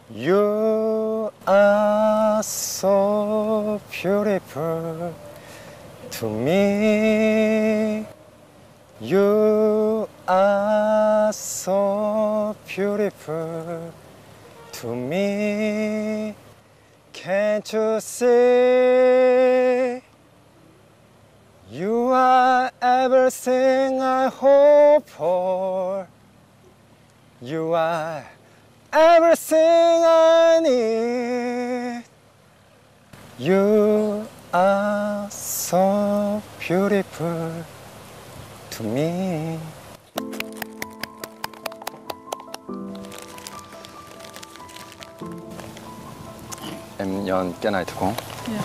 You are so beautiful to me. You are so beautiful to me. Can't you see? You are everything I hope for. You are everything I need. You are so beautiful to me. Em nhận cái này được không? Dạ.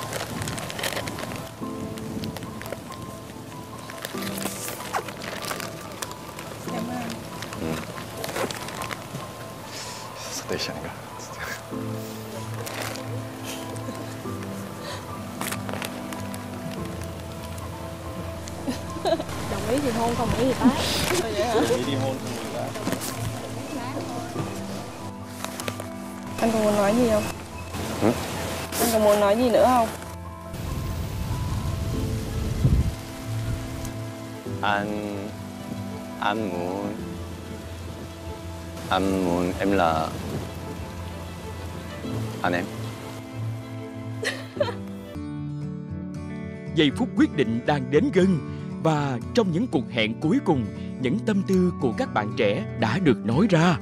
Cảm ơn. 스테이션인가? Đồng ý thì hôn, không đồng ý thì tát. Vậy hả? Đồng ý đi hôn không được. Anh còn muốn nói gì không? Ừ? Anh còn muốn nói gì nữa không? Anh muốn em là anh em. Giây phút quyết định đang đến gần và trong những cuộc hẹn cuối cùng, những tâm tư của các bạn trẻ đã được nói ra.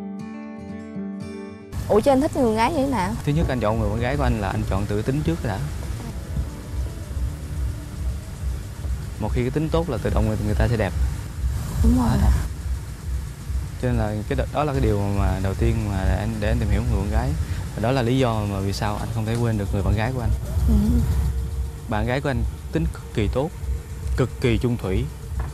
Ủa chứ anh thích người gái như thế nào? Thứ nhất anh chọn người bạn gái của anh là anh chọn tự tính trước đã. Một khi cái tính tốt là tự động người ta sẽ đẹp. Đúng rồi. Cho nên là đó là cái điều mà đầu tiên mà để anh tìm hiểu người bạn gái. Và đó là lý do mà vì sao anh không thể quên được người bạn gái của anh. Ừ. Bạn gái của anh tính cực kỳ tốt, cực kỳ chung thủy.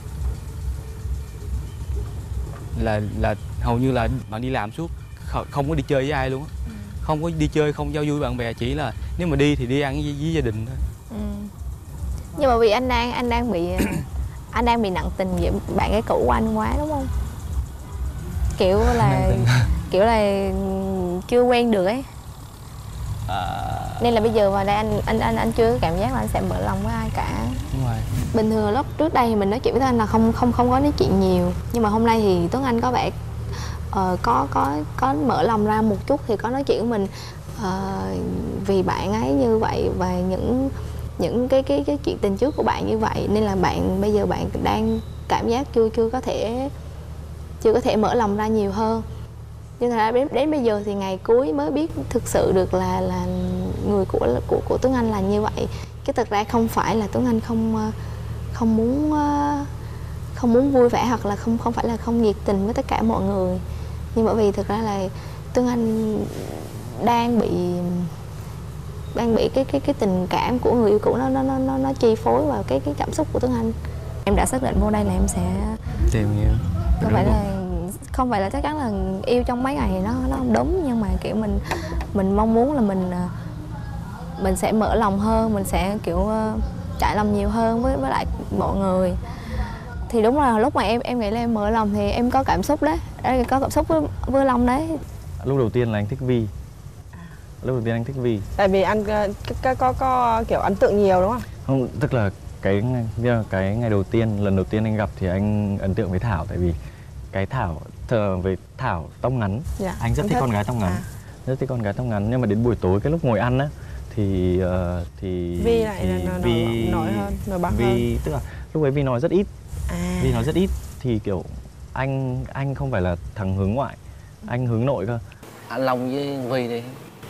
Là hầu như là bạn đi làm suốt, không có đi chơi với ai luôn á. Không có đi chơi, không giao du với bạn bè, chỉ là nếu mà đi thì đi ăn với gia đình thôi. Nhưng mà vì anh đang bị anh đang bị nặng tình với bạn gái cũ của anh quá đúng không? Kiểu là chưa quen được ấy. Nên là bây giờ vào đây anh chưa có cảm giác là anh sẽ mở lòng với ai cả. Đúng rồi. Bình thường lúc trước đây thì mình nói chuyện với anh là không có nói chuyện nhiều, nhưng mà hôm nay thì Tuấn Anh có vẻ có mở lòng ra một chút, thì có nói chuyện với mình vì bạn ấy như vậy và những cái chuyện tình trước của bạn như vậy, nên là bây giờ bạn đang cảm giác chưa có thể mở lòng ra nhiều hơn. Nhưng thật ra đến bây giờ thì ngày cuối mới biết thực sự được là người của Tuấn Anh là như vậy. Chứ thực ra không phải là Tuấn Anh không muốn vui vẻ, hoặc là không phải là không nhiệt tình với tất cả mọi người, nhưng bởi vì thực ra là Tuấn Anh đang bị cái tình cảm của người yêu cũ nó chi phối vào cái cảm xúc của Tuấn Anh. Em đã xác định vô đây là em sẽ tìm nhiều. Không phải là chắc chắn là yêu trong mấy ngày thì nó không đúng, nhưng mà kiểu mình mong muốn là mình sẽ mở lòng hơn, mình sẽ kiểu trải lòng nhiều hơn với lại mọi người. Thì đúng là lúc mà em nghĩ là em mở lòng thì em có cảm xúc đấy, có cảm xúc với Long đấy. Lúc đầu tiên là anh thích Vi. Lúc đầu tiên anh thích Vi. Tại vì anh có kiểu ấn tượng nhiều đúng không? Không, tức là cái ngày đầu tiên, lần đầu tiên anh gặp thì anh ấn tượng với Thảo, tại vì cái Thảo tóc ngắn. Dạ, anh rất thích con gái tóc ngắn. Rất thích con gái tóc ngắn, nhưng mà đến buổi tối cái lúc ngồi ăn á thì Vi lại là nổi hơn, nổi bật hơn. Tức là lúc ấy Vi nói rất ít. Vi nói rất ít thì kiểu anh không phải là thằng hướng ngoại, anh hướng nội cơ. Anh Long với Vi đi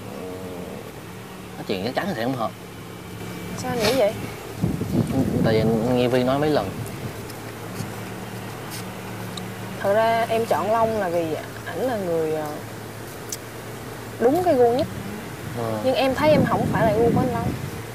nói chuyện chắc chắn là sẽ không hợp. Sao anh nghĩ vậy? Tại vì anh nghe Vi nói mấy lần. Thật ra em chọn Long là vì ảnh là người đúng cái gu nhất. Nhưng em thấy em không phải là gu của anh Long.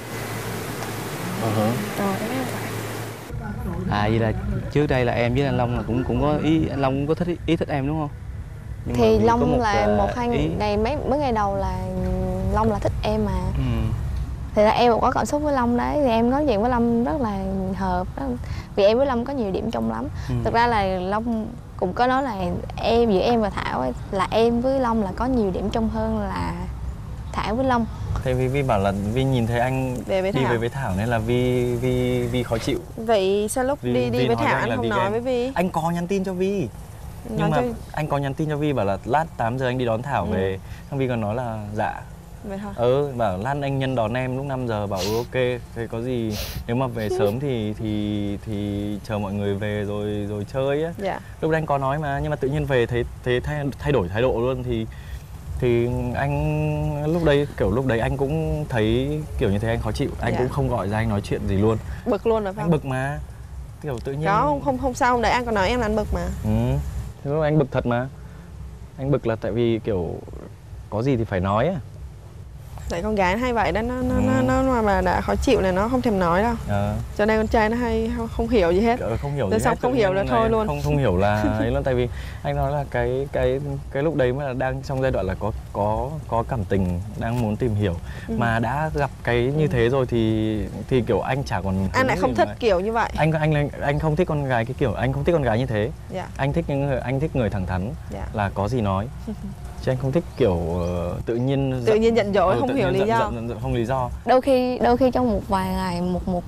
Em thấy không phải. Vậy là trước đây là em với anh Long là cũng có ý, anh Long cũng có ý thích em đúng không? Nhưng thì Long là một hai ngày mấy ngày đầu là Long là thích em mà. Thì là em cũng có cảm xúc với Long đấy, thì em nói chuyện với Long rất là hợp đó. Vì em với Long có nhiều điểm chung lắm. Thực ra là cũng có nói là giữa em và Thảo ấy, là em với Long là có nhiều điểm chung hơn là Thảo với Long. Thế Vi bảo là Vi nhìn thấy anh Về với đi Thảo. về với Thảo nên là Vi khó chịu. Vậy sao lúc Vi đi với nói Thảo với anh là không Vi nói ghen. với Vi? Anh có nhắn tin cho Vi. Nói Nhưng mà cho... anh có nhắn tin cho Vi bảo là lát 8 giờ anh đi đón Thảo về. Xong Vi còn nói là dạ. Vậy thôi. Bảo lát anh nhân đón em lúc 5 giờ, bảo ok. Thế có gì nếu mà về sớm thì chờ mọi người về rồi chơi á. Dạ. Lúc đấy anh có nói mà, nhưng mà tự nhiên về thấy thay đổi thái độ luôn thì anh lúc đấy anh cũng thấy kiểu như thế, anh khó chịu. Anh Dạ. cũng không gọi ra anh nói chuyện gì luôn. Bực luôn rồi phải Anh không? bực mà. Kiểu tự nhiên Có không sao, hôm đấy anh còn nói em là anh bực mà. Thế lúc anh bực thật mà. Anh bực là tại vì kiểu có gì thì phải nói á. Tại con gái nó hay vậy đó, nó mà đã khó chịu là nó không thèm nói đâu. Cho nên con trai nó hay không hiểu gì hết. Không hiểu Rồi gì xong hết. không hiểu là thôi luôn. Không hiểu là ấy luôn, tại vì anh nói là cái lúc đấy mới là đang trong giai đoạn là có cảm tình, đang muốn tìm hiểu. Mà đã gặp cái như thế rồi thì kiểu anh chả còn Anh lại không thích kiểu như vậy. Anh không thích con gái cái kiểu, anh không thích con gái như thế. Dạ. Anh thích người thẳng thắn. Dạ. Là có gì nói. Chứ anh không thích kiểu tự nhiên giận dỗi không hiểu lý do. Không lý do. Đôi khi trong một vài ngày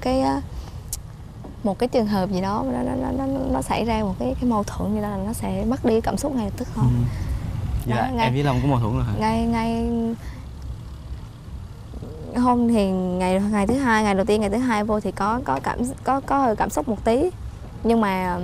một cái trường hợp gì đó nó xảy ra một cái mâu thuẫn gì đó là nó sẽ mất đi cảm xúc ngay lập tức thôi. Dạ, em với Long có mâu thuẫn rồi hả? Ngay hôm thì ngày thứ hai, ngày đầu tiên, ngày thứ hai vô thì có hơi cảm xúc một tí, nhưng mà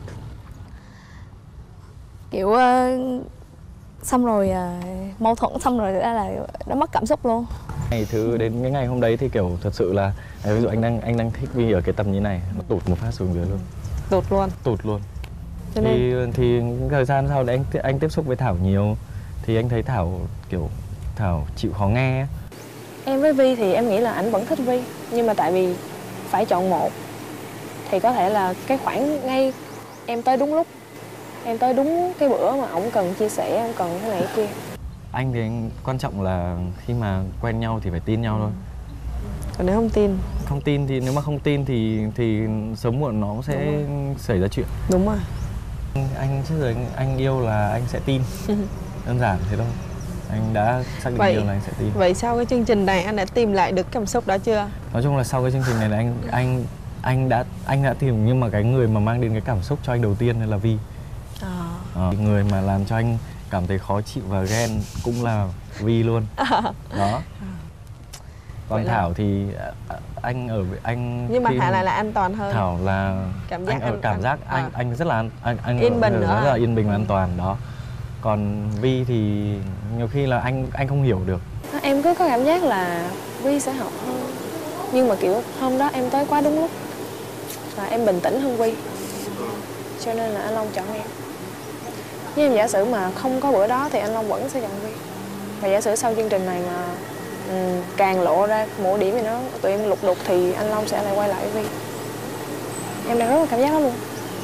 kiểu xong rồi mâu thuẫn xong rồi là nó mất cảm xúc luôn. Đến cái ngày hôm đấy thì kiểu thật sự là ví dụ anh đang thích Vi ở cái tầm như này, nó tụt một phát xuống dưới luôn. Tụt luôn. Cho nên... Thì thời gian sau đấy anh tiếp xúc với Thảo nhiều thì anh thấy Thảo chịu khó nghe. Em với Vi thì em nghĩ là ảnh vẫn thích Vi, nhưng mà tại vì phải chọn một thì có thể là cái khoảng ngay em tới đúng lúc, em tới đúng cái bữa mà ổng cần chia sẻ, ổng cần cái này cái kia. Anh thì quan trọng là khi mà quen nhau thì phải tin nhau thôi. Còn nếu không tin thì nếu mà không tin thì sớm muộn nó sẽ xảy ra chuyện. Đúng rồi. Anh trước giờ anh yêu là anh sẽ tin. Đơn giản thế thôi. Anh đã xác định yêu là anh sẽ tin. Vậy sau cái chương trình này anh đã tìm lại được cảm xúc đó chưa? Nói chung là sau cái chương trình này là anh đã tìm, nhưng mà cái người mà mang đến cái cảm xúc cho anh đầu tiên là Vi. Người mà làm cho anh cảm thấy khó chịu và ghen cũng là Vi luôn. Đó. Còn vậy Thảo thì anh ở với anh, nhưng mà Thảo lại là an toàn hơn. Thảo là cảm giác anh rất là anh yên bình nữa, rất là yên bình và an toàn đó. Còn Vi thì nhiều khi là anh không hiểu được. Em cứ có cảm giác là Vi sẽ hợp hơn, nhưng mà kiểu hôm đó em tới quá đúng lúc và em bình tĩnh hơn Vi, cho nên là anh Long chọn em. Nhưng giả sử mà không có bữa đó thì anh Long vẫn sẽ chọn Vi. Và giả sử sau chương trình này mà càng lộ ra mỗi điểm thì tụi em lục đục thì anh Long sẽ lại quay lại với Vi. Em đang rất là cảm giác đó luôn.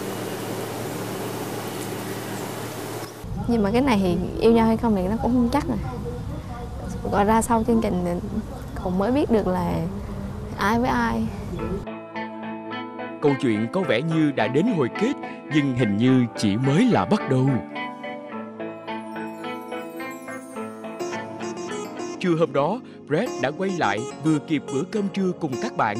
Nhưng mà cái này thì yêu nhau hay không thì nó cũng không chắc rồi. Gọi ra sau chương trình thì cũng mới biết được là ai với ai. Câu chuyện có vẻ như đã đến hồi kết, nhưng hình như chỉ mới là bắt đầu. Trưa hôm đó, Brad đã quay lại vừa kịp bữa cơm trưa cùng các bạn.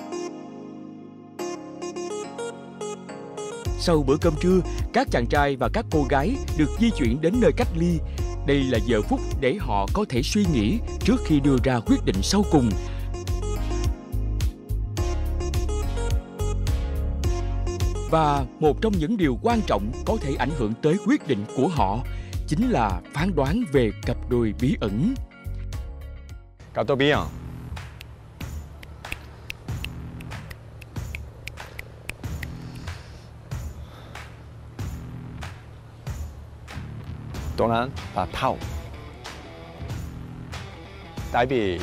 Sau bữa cơm trưa, các chàng trai và các cô gái được di chuyển đến nơi cách ly. Đây là giờ phút để họ có thể suy nghĩ trước khi đưa ra quyết định sau cùng. Và một trong những điều quan trọng có thể ảnh hưởng tới quyết định của họ chính là phán đoán về cặp đôi bí ẩn. Cặp đôi bí ẩn. Donan và Thảo. Tại vì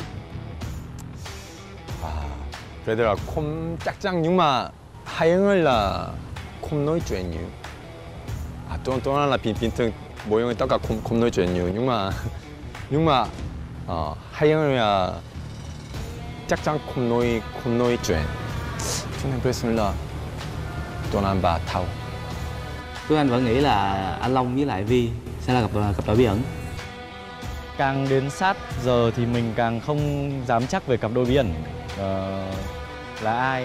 그래도 là không chắc chắn, nhưng mà hai người là không nói chuyện nhiều. Donan là bình thường 모형이 tất cả không nói chuyện nhiều, nhưng mà hai người là chắc chắn không nói chuyện. cho nên 그랬습니다. Donan và Thảo. Tuấn Anh vẫn nghĩ là anh Long với lại Vi sẽ là cặp đôi bí ẩn. Càng đến sát giờ thì mình càng không dám chắc về cặp đôi bí ẩn là ai.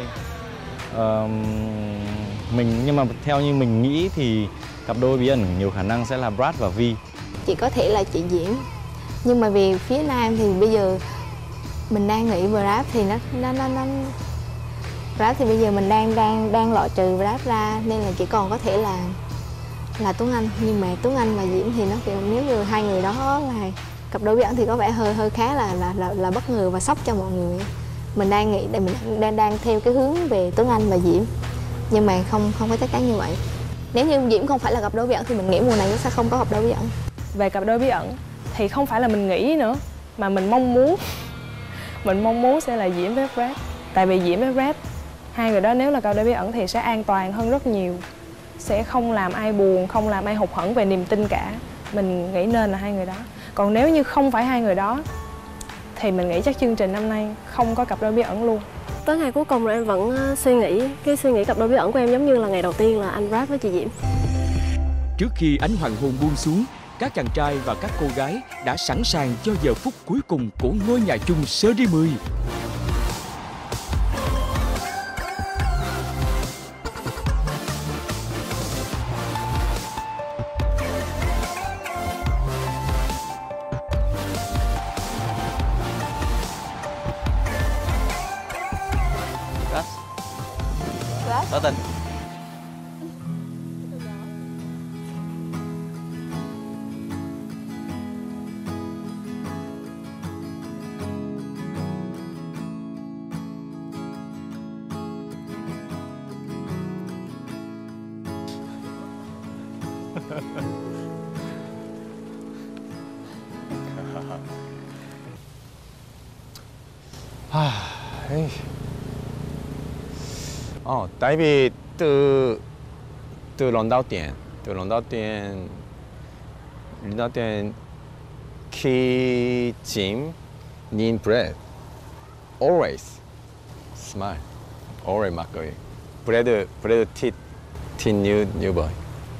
Nhưng mà theo như mình nghĩ thì cặp đôi bí ẩn nhiều khả năng sẽ là Brad và Vi. Chỉ có thể là chị Diễm, nhưng mà vì phía nam thì bây giờ mình đang nghĩ Brad thì nó Brad thì bây giờ mình đang loại trừ Brad ra, nên là chỉ còn có thể là Tuấn Anh. Nhưng mà Tuấn Anh và Diễm thì nó kiểu nếu như hai người đó là cặp đôi bí ẩn thì có vẻ hơi khá là bất ngờ và sốc cho mọi người. Mình đang nghĩ mình đang theo cái hướng về Tuấn Anh và Diễm, nhưng mà không có chắc chắn như vậy. Nếu như Diễm không phải là cặp đôi bí ẩn thì mình nghĩ mùa này nó sẽ không có cặp đôi bí ẩn. Về cặp đôi bí ẩn thì không phải là mình nghĩ nữa, mà mình mong muốn sẽ là Diễm với Brad. Tại vì Diễm với Brad, hai người đó nếu là cặp đôi bí ẩn thì sẽ an toàn hơn rất nhiều, sẽ không làm ai buồn, không làm ai hụt hẫng về niềm tin cả. Mình nghĩ nên là hai người đó. Còn nếu như không phải hai người đó thì mình nghĩ chắc chương trình năm nay không có cặp đôi bí ẩn luôn. Tới ngày cuối cùng rồi em vẫn suy nghĩ cặp đôi bí ẩn của em giống như là ngày đầu tiên là anh Brad với chị Diễm. Trước khi ánh hoàng hôn buông xuống, các chàng trai và các cô gái đã sẵn sàng cho giờ phút cuối cùng của ngôi nhà chung series 10. Tỏ tình. tại vì từ lần đầu tiên khi Jim nhìn Brad, always smile, always mắc cười. Brad thích như vậy.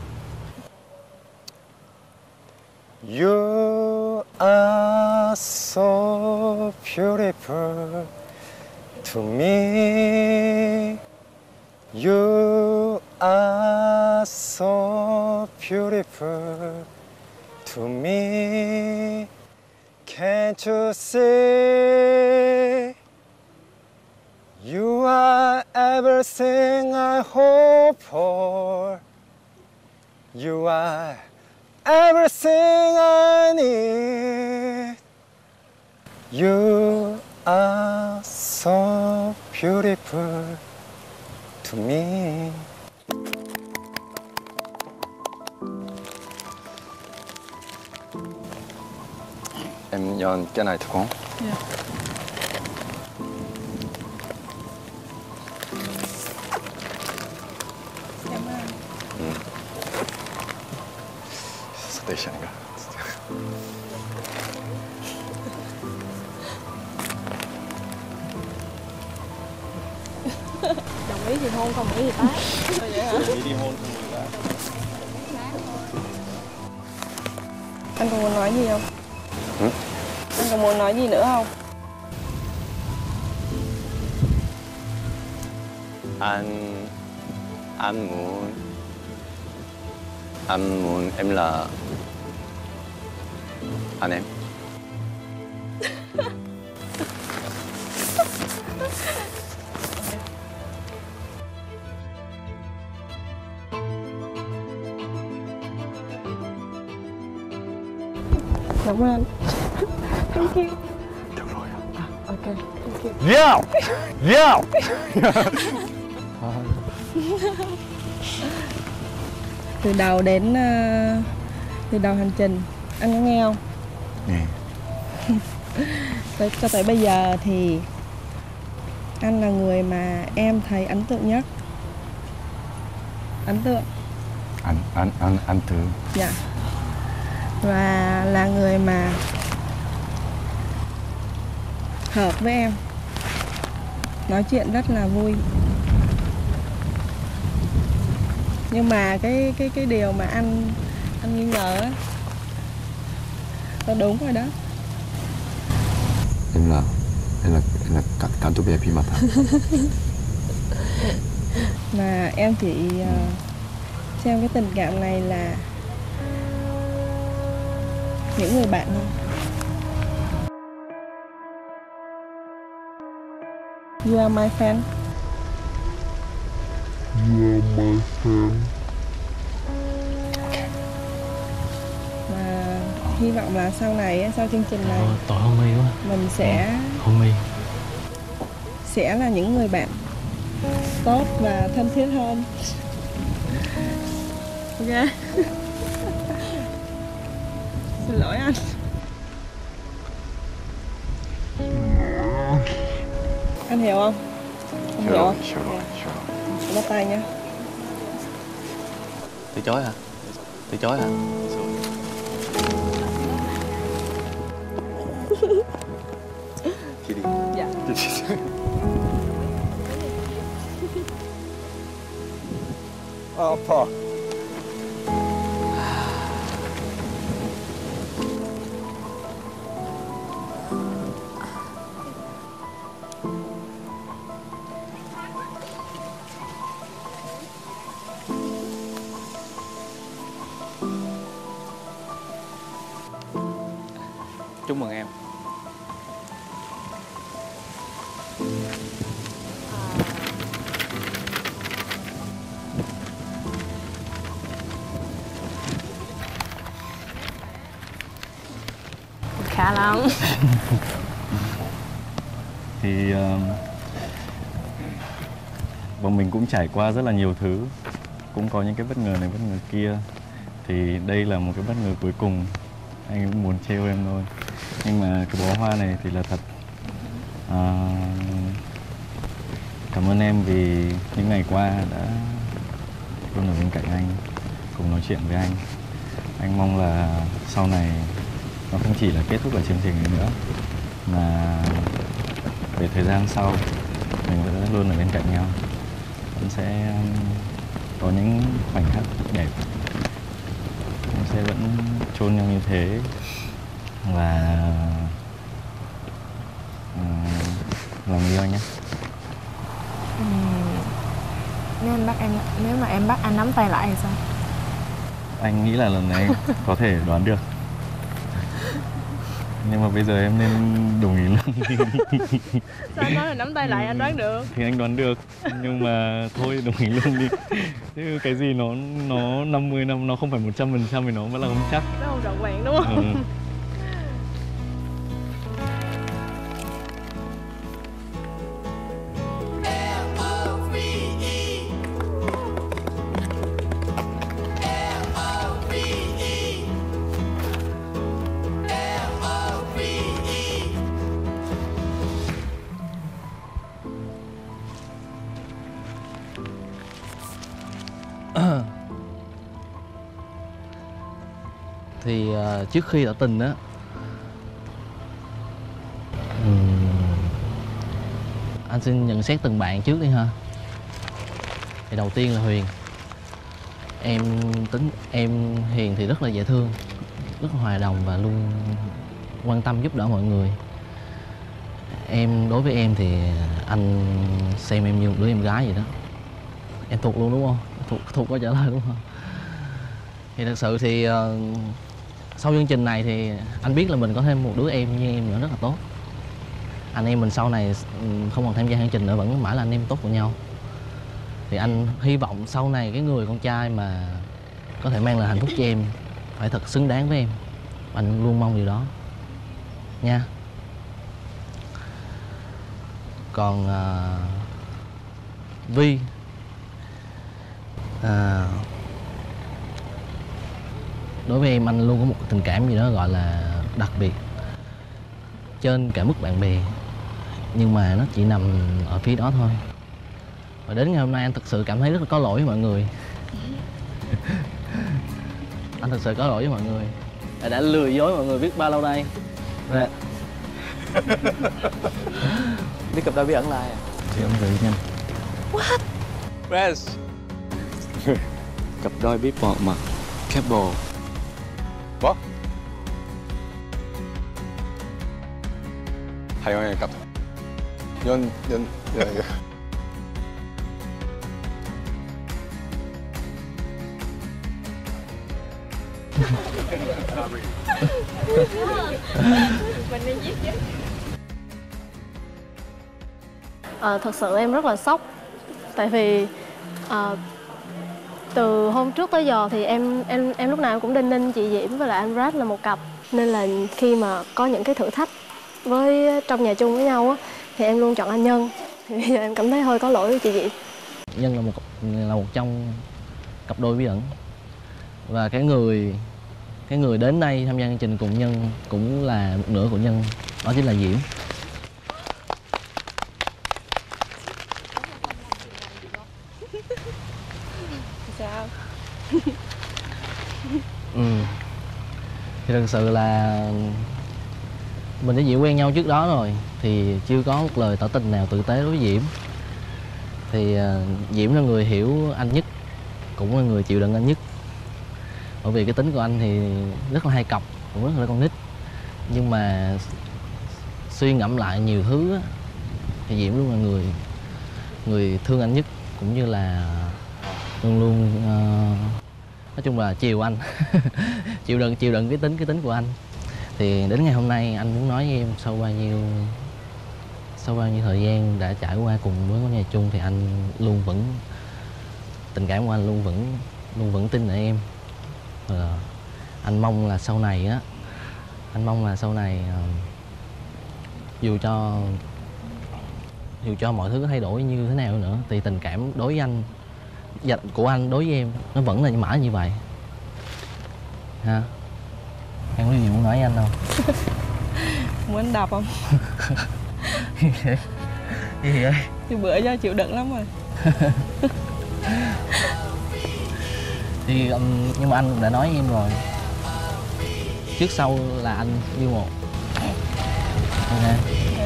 You are so beautiful to me. You are so beautiful to me. Can't you see? You are everything I hope for. You are everything I need. You are so beautiful to me. Em nhận cái này được không? Dạ. Cảm ơn. 스테이션인가? Đồng ý thì hôn, không đồng ý thì tát. Vậy hả? Đi hôn không được đã. Anh còn muốn nói gì không? Ừ? Anh còn muốn nói gì nữa không? anh muốn em là anh em. Cảm ơn anh. Thank you. Được rồi. Ok, thank you. Yeah! Yeah! Từ đầu hành trình anh có nghe không? Nghe. Cho tới bây giờ thì anh là người mà em thấy ấn tượng nhất. Ấn tượng. Anh Tư. Dạ. Và là người mà hợp với em, nói chuyện rất là vui. Nhưng mà cái điều mà anh nghi ngờ á là đúng rồi đó. Em là cảm xúc VIP mà thật. Mà em chỉ xem cái tình cảm này là những người bạn thôi. You are my friend. You are my friend. Và hy vọng là sau này, sau chương trình này Tội Hồng My quá. mình sẽ Hồng My là những người bạn tốt và thân thiết hơn. Ok. Xin lỗi anh. Anh hiểu không? Anh hiểu không? Bắt tay nha. từ chối hả? Từ chối hả? Dạ. 아파. Chúc mừng em. Khá lắm. Thì bọn mình cũng trải qua rất là nhiều thứ, cũng có những cái bất ngờ này bất ngờ kia. Thì đây là một cái bất ngờ cuối cùng. Anh cũng muốn trêu em thôi. Nhưng mà cái bó hoa này thì là thật. Cảm ơn em vì những ngày qua đã luôn ở bên cạnh anh, cùng nói chuyện với anh. Anh mong là sau này nó không chỉ là kết thúc ở chương trình này nữa, mà về thời gian sau mình vẫn luôn ở bên cạnh nhau, vẫn sẽ có những khoảnh khắc đẹp, mình sẽ vẫn chôn nhau như thế. Và lòng yêu anh nhé. Nếu mà em bắt anh nắm tay lại thì sao? Anh nghĩ là lần này anh có thể đoán được. Nhưng mà bây giờ em nên đồng ý luôn. Sao anh nói là nắm tay lại anh đoán được? Thì anh đoán được, nhưng mà thôi đồng ý luôn đi. Chứ cái gì nó 50 năm, nó không phải 100% thì nó vẫn là không chắc. Nó không trọn vẹn đúng không? Thì trước khi tỏ tình á, anh xin nhận xét từng bạn trước đi ha. Thì đầu tiên là Huyền. Em Hiền thì rất là dễ thương, rất là hòa đồng và luôn quan tâm giúp đỡ mọi người. Đối với em thì anh xem em như một đứa em gái vậy đó. Em thuộc luôn đúng không? Thuộc có trả lời đúng không? Thì thật sự thì sau chương trình này thì anh biết là mình có thêm một đứa em như em nữa rất là tốt. Anh em mình sau này không còn tham gia chương trình nữa, vẫn mãi là anh em tốt của nhau. Thì anh hy vọng sau này cái người con trai mà có thể mang lại hạnh phúc cho em phải thật xứng đáng với em. Anh luôn mong điều đó nha. Còn Vi, đối với em anh luôn có một tình cảm gì đó gọi là đặc biệt, trên cả mức bạn bè, nhưng mà nó chỉ nằm ở phía đó thôi. Và đến ngày hôm nay anh thực sự cảm thấy rất là có lỗi với mọi người. Anh thực sự có lỗi với mọi người, đã lừa dối mọi người biết bao lâu đây. Dạ. Biết cặp đôi bí ẩn là ai à? Thì ông giới nhân. What? Press. cặp đôi biết bỏ mặt couple. 뭐? 하영의 값. 연. Thật sự em rất là sốc. Tại vì từ hôm trước tới giờ thì em lúc nào cũng đinh ninh chị Diễm với lại anh Brad là một cặp. Nên là khi mà có những cái thử thách với trong nhà chung với nhau á, thì em luôn chọn anh Nhân. Thì bây giờ em cảm thấy hơi có lỗi với chị Diễm. Nhân là một trong cặp đôi bí ẩn. Và cái người đến đây tham gia chương trình cùng Nhân cũng là một nửa của Nhân, đó chính là Diễm. Sao? Thì thật sự là mình với Diễm quen nhau trước đó rồi, thì chưa có một lời tỏ tình nào tử tế đối với Diễm. Thì Diễm là người hiểu anh nhất, cũng là người chịu đựng anh nhất. Bởi vì cái tính của anh thì rất là hay cọc, cũng rất là con nít. Nhưng mà suy ngẫm lại nhiều thứ á, thì Diễm luôn là người thương anh nhất, cũng như là luôn luôn nói chung là chiều anh. chịu đựng cái tính của anh. Thì đến ngày hôm nay anh muốn nói với em sau bao nhiêu thời gian đã trải qua cùng với ngôi nhà chung, thì anh luôn vẫn tình cảm của anh luôn vẫn tin ở em. Anh mong là sau này dù cho mọi thứ có thay đổi như thế nào nữa, thì tình cảm đối với anh của anh đối với em nó vẫn là mãi như vậy ha. Em có gì muốn nói với anh không? Muốn đập không? Gì vậy? Thì bữa giờ chịu đựng lắm rồi. Thì nhưng mà anh cũng đã nói với em rồi, trước sau là anh như một. Okay.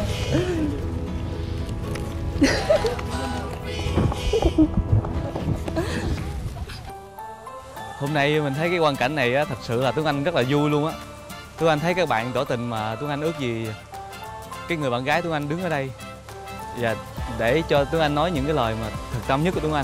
Hôm nay mình thấy cái quang cảnh này á, thật sự là Tuấn Anh rất là vui luôn á. Tuấn Anh thấy các bạn tỏ tình mà Tuấn Anh ước gì cái người bạn gái Tuấn Anh đứng ở đây và để cho Tuấn Anh nói những cái lời mà thực tâm nhất của Tuấn Anh.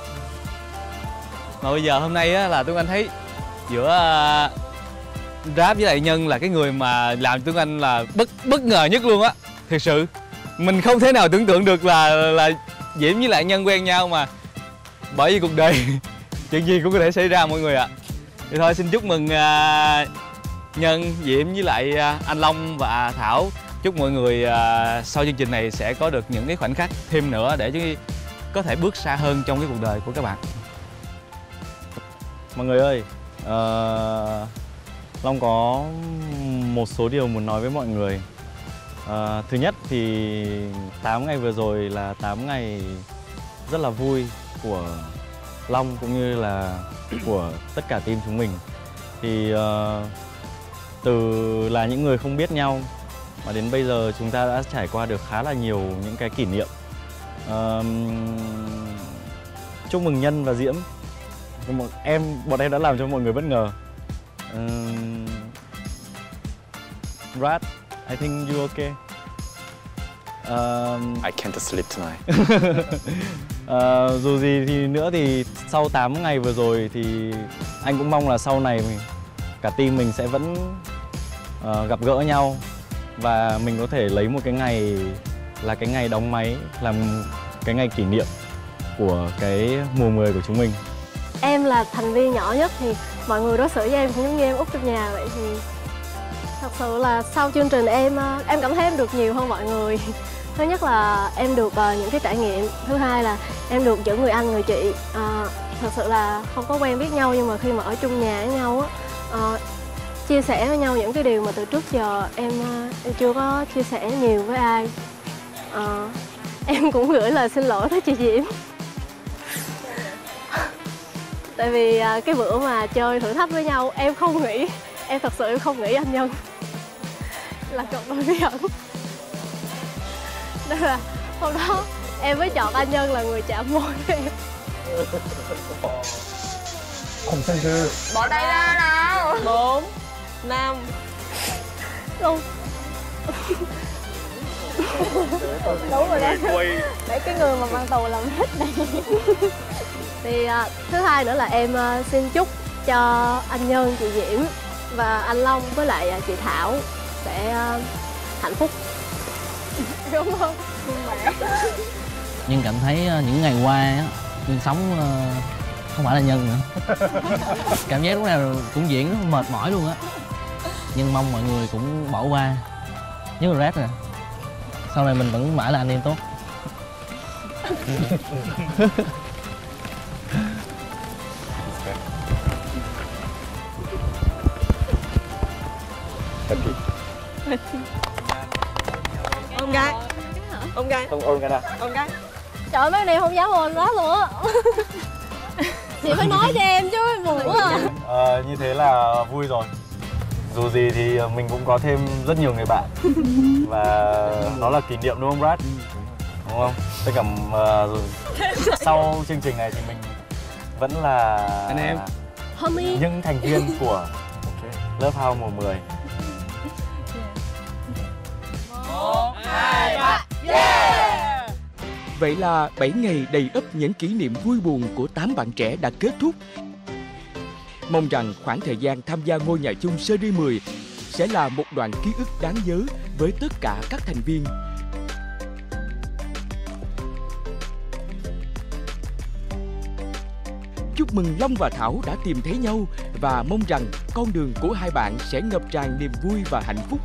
Mà bây giờ hôm nay á, là Tuấn Anh thấy giữa Rap với lại Nhân là cái người mà làm Tuấn Anh là bất ngờ nhất luôn á. Thật sự mình không thể nào tưởng tượng được là Diễm với lại Nhân quen nhau, mà bởi vì cuộc đời chuyện gì cũng có thể xảy ra mọi người ạ. Thì thôi xin chúc mừng Nhân, Diễm với lại anh Long và Thảo. Chúc mọi người sau chương trình này sẽ có được những cái khoảnh khắc thêm nữa để chứ có thể bước xa hơn trong cái cuộc đời của các bạn. Mọi người ơi, Long có một số điều muốn nói với mọi người. Thứ nhất thì 8 ngày vừa rồi là 8 ngày rất là vui của Long cũng như là của tất cả team chúng mình. Thì từ là những người không biết nhau mà đến bây giờ chúng ta đã trải qua được khá là nhiều những cái kỷ niệm. Chúc mừng Nhân và Diễm. Bọn em đã làm cho mọi người bất ngờ. Brad, I think you okay? I can't sleep tonight. Dù gì thì nữa thì sau 8 ngày vừa rồi thì anh cũng mong là sau này cả team mình sẽ vẫn gặp gỡ nhau và mình có thể lấy một cái ngày là cái ngày đóng máy, làm cái ngày kỷ niệm của cái mùa 10 của chúng mình. Em là thành viên nhỏ nhất thì mọi người đối xử với em cũng giống như em út trong nhà vậy. Thì thật sự là sau chương trình em cảm thấy em được nhiều hơn mọi người. Thứ nhất là em được những cái trải nghiệm. Thứ hai là em được những người anh, người chị. Thật sự là không có quen biết nhau nhưng mà khi mà ở chung nhà với nhau á, chia sẻ với nhau những cái điều mà từ trước giờ em chưa có chia sẻ nhiều với ai. Em cũng gửi lời xin lỗi tới chị Diễm. Tại vì cái bữa mà chơi thử thách với nhau em thật sự không nghĩ anh Nhân là cặp đôi bí ẩn. Nên là hôm đó em mới chọn anh Nhân là người chạm môi với em. 콘센트. Bỏ tay ra nào. 4, 5. Không. Đúng rồi đó. Để cái người mà mang tù làm hết này. Thì thứ hai nữa là em xin chúc cho anh Nhân, chị Diễm và anh Long với lại chị Thảo sẽ hạnh phúc. Đúng không? Nhưng cảm thấy những ngày qua á, Nhân sống không phải là Nhân nữa. Cảm giác lúc nào cũng diễn rất mệt mỏi luôn á. Nhưng mong mọi người cũng bỏ qua. Nhớ Red nè, sau này mình vẫn mãi là anh em tốt. Con gái. Con gái. Không ôm cái nào. Con gái. Trời ơi, mấy này không dám ồn đó luôn á. Chị phải nói cho em chứ, em buồn quá à. Như thế là vui rồi. Dù gì thì mình cũng có thêm rất nhiều người bạn. Và nó là kỷ niệm đúng không Brad? Đúng không? Tất cả sau chương trình này thì mình vẫn là anh em những thành viên của Love House mùa 10. 1, 2, 3, yeah! Vậy là 7 ngày đầy ắp những kỷ niệm vui buồn của 8 bạn trẻ đã kết thúc. Mong rằng khoảng thời gian tham gia Ngôi Nhà Chung series 10 sẽ là một đoạn ký ức đáng nhớ với tất cả các thành viên. Chúc mừng Long và Thảo đã tìm thấy nhau và mong rằng con đường của hai bạn sẽ ngập tràn niềm vui và hạnh phúc.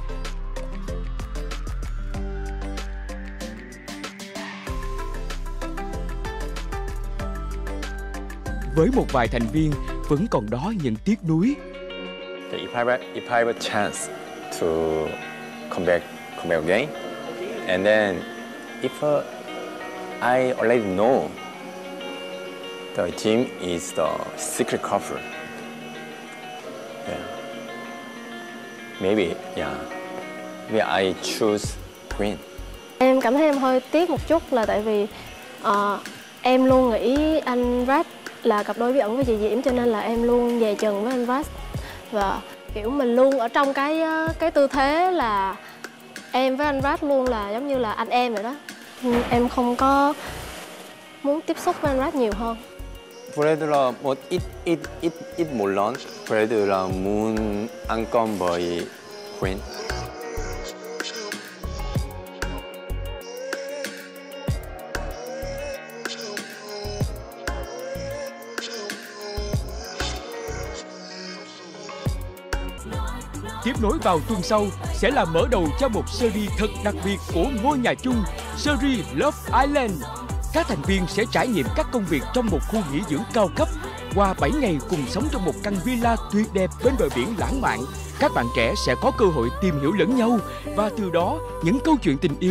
Với một vài thành viên vẫn còn đó những tiếc nuối. If I have a chance to come back again, and then if I already know the Jim is the secret couple, maybe I choose Queen. Em cảm thấy em hơi tiếc một chút là tại vì em luôn nghĩ anh Brad là cặp đôi bí ẩn với chị Diễm, cho nên là em luôn dè chừng với anh Brad. Và kiểu mình luôn ở trong cái tư thế là em với anh Brad luôn là giống như là anh em vậy đó. Em không có muốn tiếp xúc với anh Brad nhiều hơn. Brad một ít một lần, Brad là muốn ăn cơm với Queen. Tiếp nối vào tuần sau sẽ là mở đầu cho một series thật đặc biệt của Ngôi Nhà Chung, series Love Island. Các thành viên sẽ trải nghiệm các công việc trong một khu nghỉ dưỡng cao cấp. Qua 7 ngày cùng sống trong một căn villa tuyệt đẹp bên bờ biển lãng mạn, các bạn trẻ sẽ có cơ hội tìm hiểu lẫn nhau và từ đó những câu chuyện tình yêu